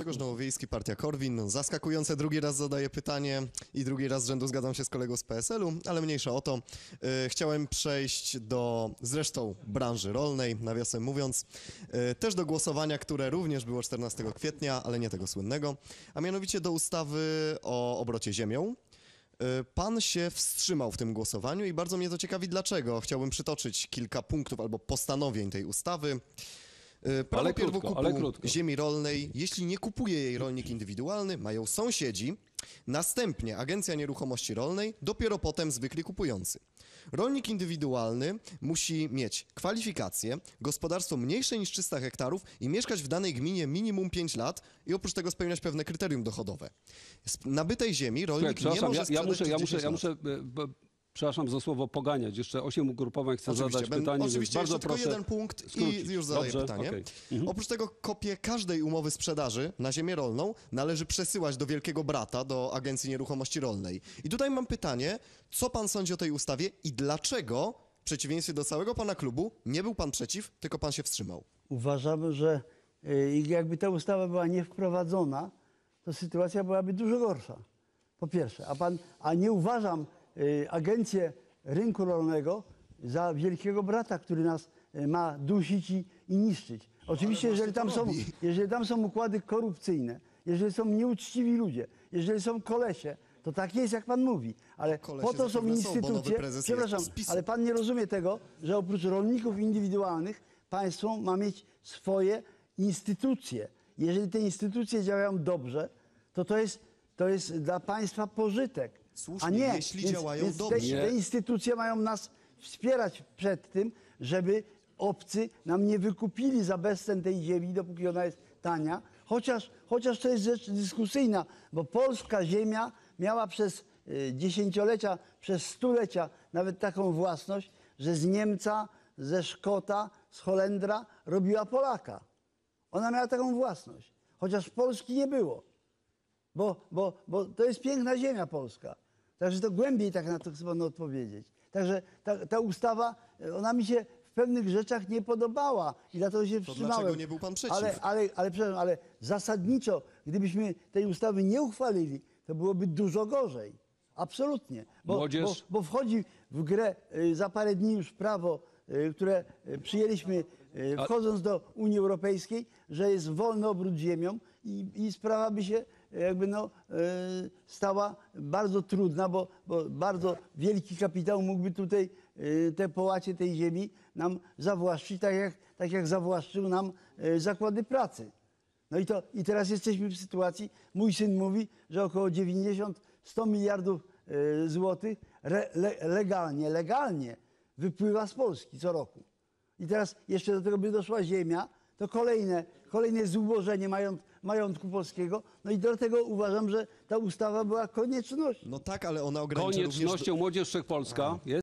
Grzegorz Nowowiejski, Partia Korwin. Zaskakujące, drugi raz zadaję pytanie i drugi raz z rzędu zgadzam się z kolegą z PSL-u, ale mniejsza o to. Chciałem przejść do zresztą branży rolnej, nawiasem mówiąc, też do głosowania, które również było 14 kwietnia, ale nie tego słynnego, a mianowicie do ustawy o obrocie ziemią. Pan się wstrzymał w tym głosowaniu i bardzo mnie to ciekawi dlaczego. Chciałbym przytoczyć kilka punktów albo postanowień tej ustawy. Prawo pierwokupu ziemi rolnej, jeśli nie kupuje jej rolnik indywidualny, mają sąsiedzi, następnie Agencja Nieruchomości Rolnej, dopiero potem zwykli kupujący. Rolnik indywidualny musi mieć kwalifikacje, gospodarstwo mniejsze niż 300 hektarów i mieszkać w danej gminie minimum 5 lat i oprócz tego spełniać pewne kryterium dochodowe. Z nabytej ziemi rolnik nie może sprzedać Przepraszam za słowo poganiać. Jeszcze 8 ugrupowań chcę zadać pytanie. Oczywiście, bardzo tylko proszę jeden punkt skrócić. i już zadaję pytanie. Okay. Oprócz tego kopię każdej umowy sprzedaży na ziemię rolną należy przesyłać do Wielkiego Brata, do Agencji Nieruchomości Rolnej. I tutaj mam pytanie, co pan sądzi o tej ustawie i dlaczego, w przeciwieństwie do całego pana klubu, nie był pan przeciw, tylko pan się wstrzymał? Uważamy, że jakby ta ustawa była nie wprowadzona, to sytuacja byłaby dużo gorsza. Po pierwsze, a nie uważam Agencję Rynku Rolnego za Wielkiego Brata, który nas ma dusić i niszczyć. Oczywiście, jeżeli tam są układy korupcyjne, jeżeli są nieuczciwi ludzie, jeżeli są kolesie, to tak jest, jak pan mówi. Ale po to są instytucje. Przepraszam, ale pan nie rozumie tego, że oprócz rolników indywidualnych państwo ma mieć swoje instytucje. Jeżeli te instytucje działają dobrze, to jest dla państwa pożytek. Słusznie, a nie, jeśli działają dobrze. Te instytucje mają nas wspierać przed tym, żeby obcy nam nie wykupili za bezcen tej ziemi, dopóki ona jest tania. Chociaż to jest rzecz dyskusyjna, bo polska ziemia miała przez dziesięciolecia, przez stulecia nawet taką własność, że z Niemca, ze Szkota, z Holendra robiła Polaka. Ona miała taką własność, chociaż Polski nie było. Bo to jest piękna ziemia polska. Także to głębiej tak na to chcę panu odpowiedzieć. Także ta ustawa, ona mi się w pewnych rzeczach nie podobała i dlatego się wstrzymałem. Dlaczego nie był pan przeciw? Ale zasadniczo, gdybyśmy tej ustawy nie uchwalili, to byłoby dużo gorzej. Absolutnie. Bo wchodzi w grę za parę dni już prawo, które przyjęliśmy wchodząc do Unii Europejskiej, że jest wolny obrót ziemią i sprawa by się stała bardzo trudna, bo bardzo wielki kapitał mógłby tutaj te połacie tej ziemi nam zawłaszczyć, tak jak zawłaszczył nam zakłady pracy. No i teraz jesteśmy w sytuacji, mój syn mówi, że około 90-100 miliardów złotych legalnie wypływa z Polski co roku. I teraz jeszcze do tego by doszła ziemia, to kolejne zubożenie majątku polskiego. No i dlatego uważam, że ta ustawa była koniecznością. No tak, ale ona ogranicza Koniecznością Młodzież Wszechpolska jest.